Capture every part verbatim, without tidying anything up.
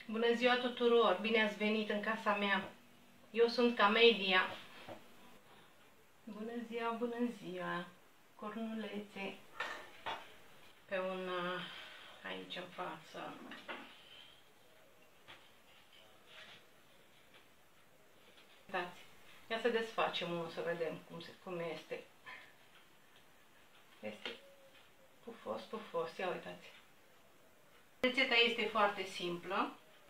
Bună ziua tuturor! Bine ați venit în casa mea! Eu sunt Camelia. Bună ziua, bună ziua! Cornulețe pe un... aici în față. Uitați! Ia să desfacem unul să vedem cum, se, cum este. Este pufos, pufos. Ia uitați! Rețeta este foarte simplă.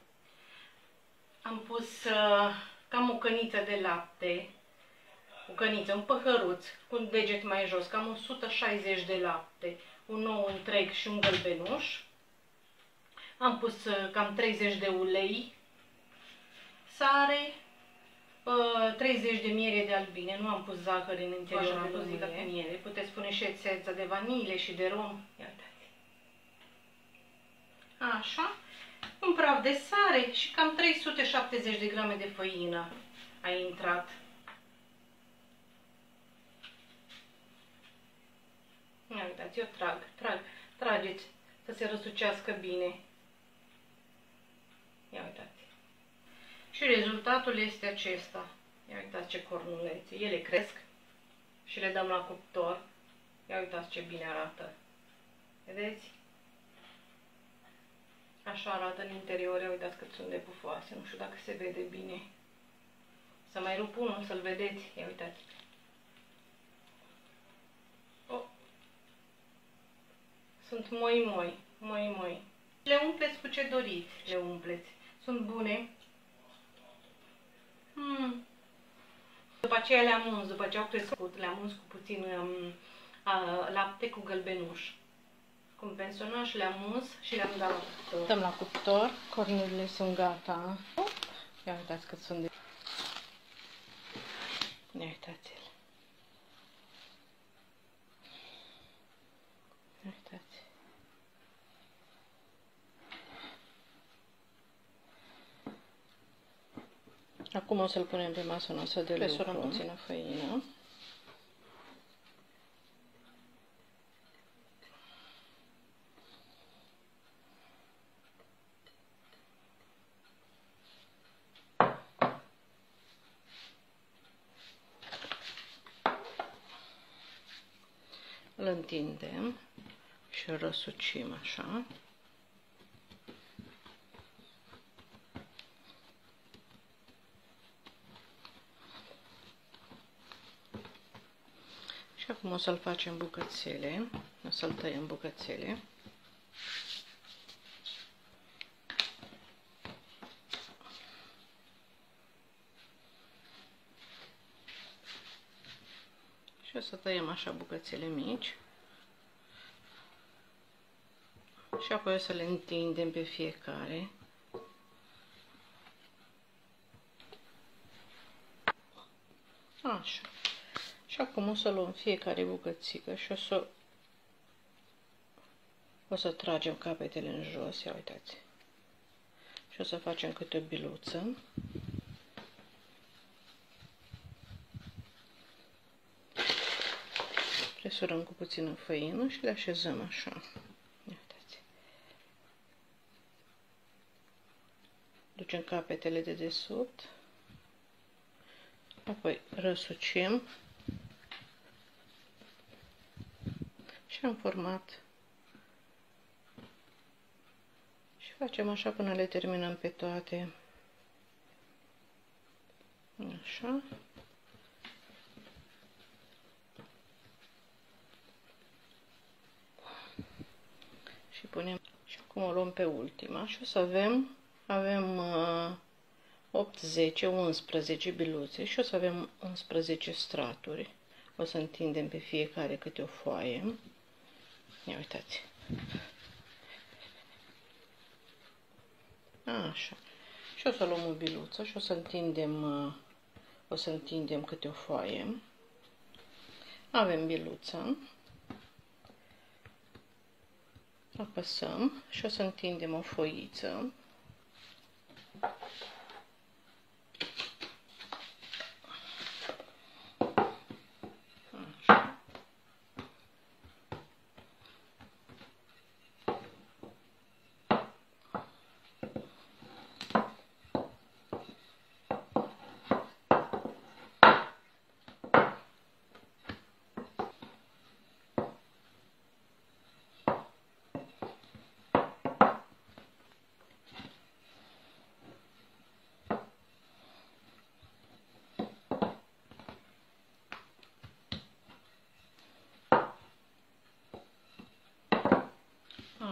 Am pus uh, cam o căniță de lapte, o căniță, un păhăruț cu un deget mai jos, cam o sută șaizeci de lapte, un ou întreg și un gălbenuș. Am pus uh, cam treizeci de ulei, sare, uh, treizeci de miere de albine, nu am pus zahăr în interior, am pus miere. miere. Puteți pune și esența de vanilie și de rom. Ia uitați. Așa. Un praf de sare și cam trei sute șaptezeci de grame de făină a intrat. Ia uitați, eu trag, trag, trageți să se răsucească bine. Ia uitați. Și rezultatul este acesta. Ia uitați ce cornulețe. Ele cresc și le dăm la cuptor. Ia uitați ce bine arată. Vedeți? Așa arată în interior, ia uitați cât sunt de pufoase, nu știu dacă se vede bine. Să mai rup unul să-l vedeți, ia uitați. Oh. Sunt moi-moi, moi-moi. Le umpleți cu ce doriți, le umpleți. Sunt bune. Hmm. După aceea le-am uns, după ce au crescut, le-am uns cu puțin um, uh, lapte cu gălbenuș. Cum pensionaj le-am uns și le-am dat la cuptor. Dăm la cuptor, cornurile sunt gata. Ia uitați cât sunt de... Ia uitați-l. Ia uitați. Acum o să-l punem pe masa noastră de lucru. Presurăm puțină făină. Îl întindem și îl răsucim așa. Și acum o să-l facem bucățele, o să-l tăiem bucățele. Și o să tăiem așa bucățele mici. Și apoi o să le întindem pe fiecare. Așa. Și acum o să luăm fiecare bucățică și o să o să tragem capetele în jos, ia uitați. Și o să facem câte o biluță. Presurăm cu puțină făină și le așezăm așa. Uitați. Ducem capetele de desubt. Apoi răsucim. Și am format. Și facem așa până le terminăm pe toate. Așa. Și punem și acum o luăm pe ultima și o să avem avem uh, opt, zece, unsprezece biluțe și o să avem unsprezece straturi. O să întindem pe fiecare câte o foaie. Ia uitați. Așa. Și o să luăm o biluță și o să întindem uh, o să întindem câte o foaie. Avem biluța. Apăsăm și o să întindem o foiță. Așa.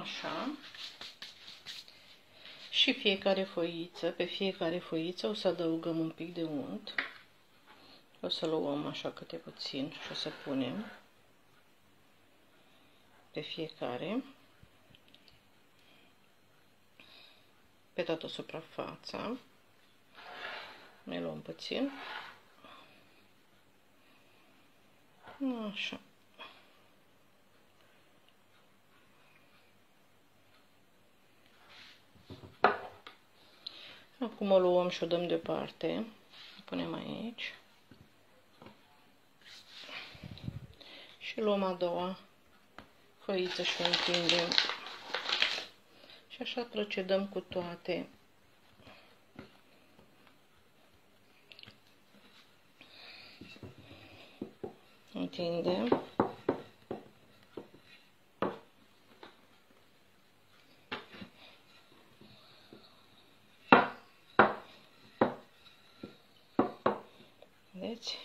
Așa. Și fiecare foiță, pe fiecare foiță o să adăugăm un pic de unt. O să luăm așa câte puțin și o să punem pe fiecare, pe toată suprafața. Ne luăm puțin. Așa. Acum o luăm și o dăm deoparte. O punem aici. Și luăm a doua foiță și o întindem. Și așa procedăm cu toate. Întindem. Vedeți?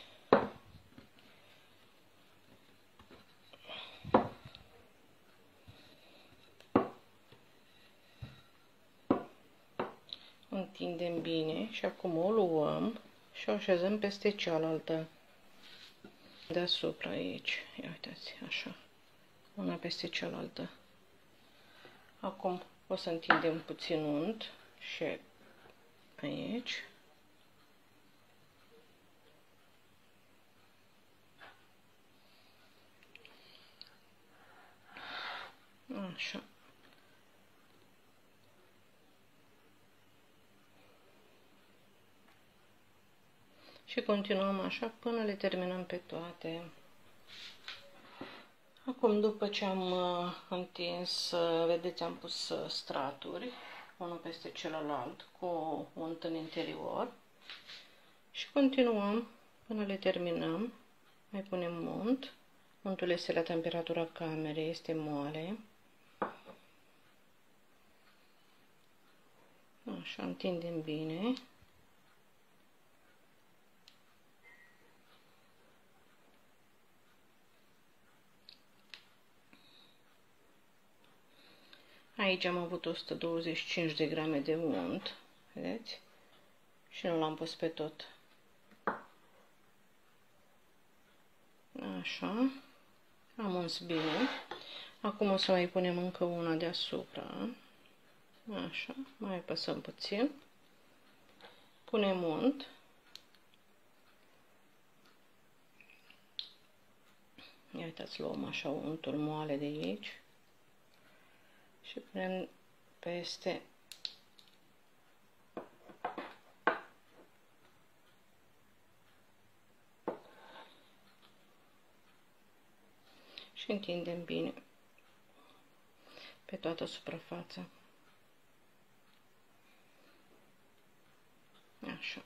Întindem bine și acum o luăm și o așezăm peste cealaltă. Deasupra aici. Ia uitați, așa. Una peste cealaltă. Acum o să întindem puțin unt și aici. Așa. Și continuăm așa până le terminăm pe toate. Acum, după ce am uh, întins, uh, vedeți, am pus uh, straturi, unul peste celălalt, cu unt în interior. Și continuăm până le terminăm. Mai punem unt. Untul este la temperatura camerei, este moale. Așa, întindem bine. Aici am avut o sută douăzeci și cinci de grame de unt, vedeți? Și nu l-am pus pe tot. Așa, am uns bine. Acum o să mai punem încă una deasupra. Așa, mai apăsăm puțin. Punem unt. Ia uitați, luăm așa untul moale de aici. Și punem peste și întindem bine pe toată suprafața. Așa.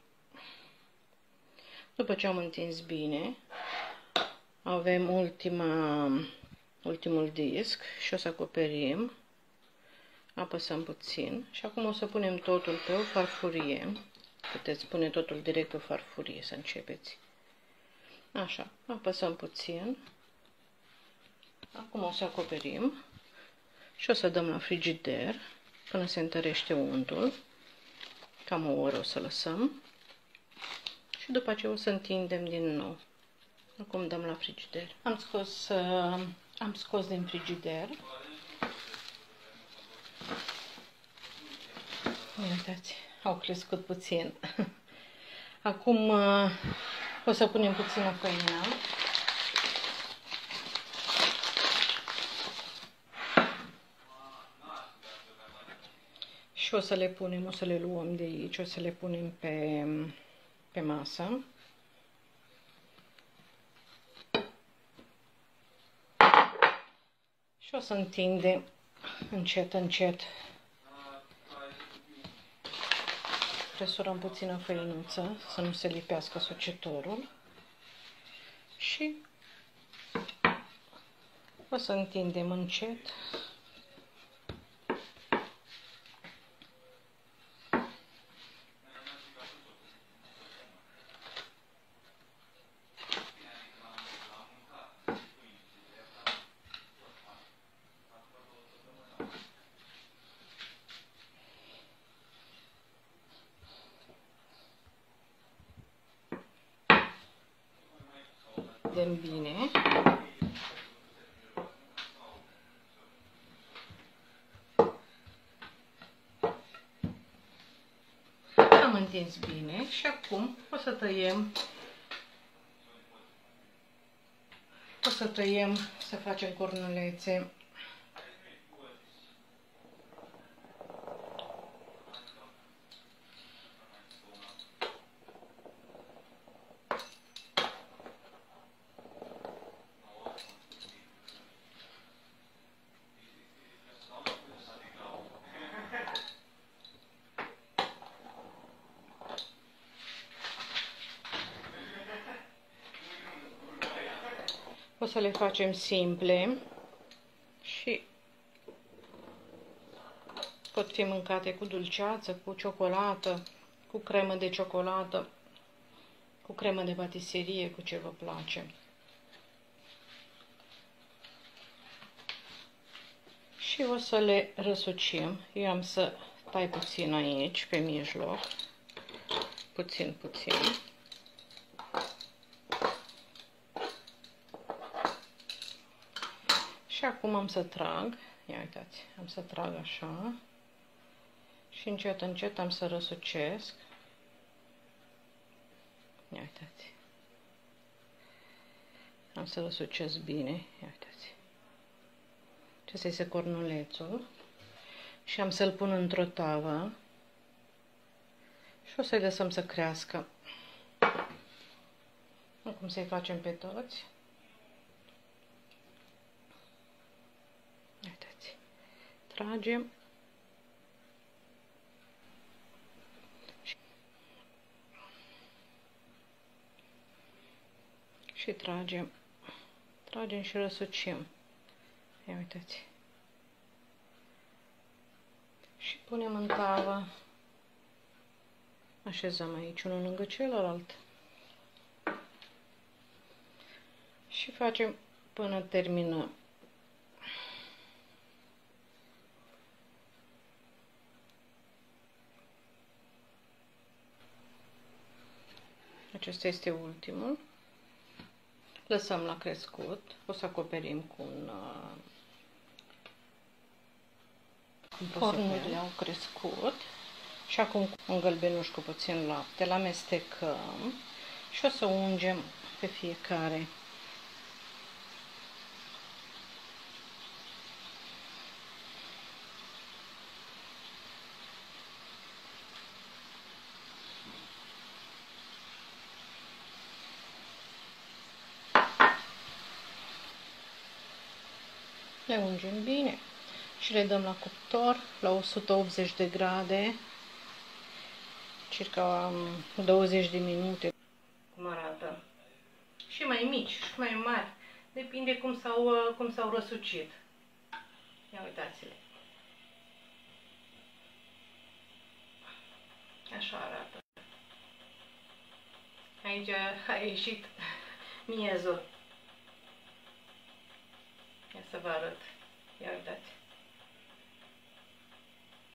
După ce am întins bine, avem ultima, ultimul disc și o să acoperim. Apăsăm puțin și acum o să punem totul pe o farfurie. Puteți pune totul direct pe o farfurie să începeți. Așa, apăsăm puțin. Acum o să acoperim și o să dăm la frigider până se întărește untul. Cam o oră o să lăsăm. Și după aceea o să întindem din nou. Acum dăm la frigider. Am scos, uh, am scos din frigider. Uitați, au crescut puțin. Acum uh, o să punem puțină făină. Și o să le punem, o să le luăm de aici, o să le punem pe, pe masă. Și o să întindem încet, încet. Presurăm puțină făinuță, să nu se lipească sucetorul. Și o să întindem încet. vedem bine. Am întins bine și acum o să tăiem, o să tăiem, să facem cornulețe. O să le facem simple și pot fi mâncate cu dulceață, cu ciocolată, cu cremă de ciocolată, cu cremă de patiserie, cu ce vă place. Și o să le răsucim. Eu am să tai puțin aici, pe mijloc, puțin, puțin. Și acum am să trag, ia uitați, am să trag așa și încet, încet am să răsucesc. Ia uitați. Am să răsucesc bine, ia uitați. Acesta este cornulețul și am să-l pun într-o tavă și o să-i lăsăm să crească. Acum să-i facem pe toți. Uitați, tragem și tragem, tragem și răsucim. Ia uitați. Și punem în tavă. Așezăm aici unul lângă celălalt. Și facem până terminăm. Acesta este ultimul. Lăsăm la crescut. O să acoperim cu un... Uh, cornurile au crescut. Și acum un gălbenuș cu puțin lapte. Îl amestecăm și o să ungem pe fiecare. Le ungem bine și le dăm la cuptor la o sută optzeci de grade, circa douăzeci de minute. Cum arată? Și mai mici și mai mari, depinde cum s-au cum s-au răsucit. Ia uitați-le. Așa arată. Aici a ieșit miezul. Ia să vă arăt. Ia uitați.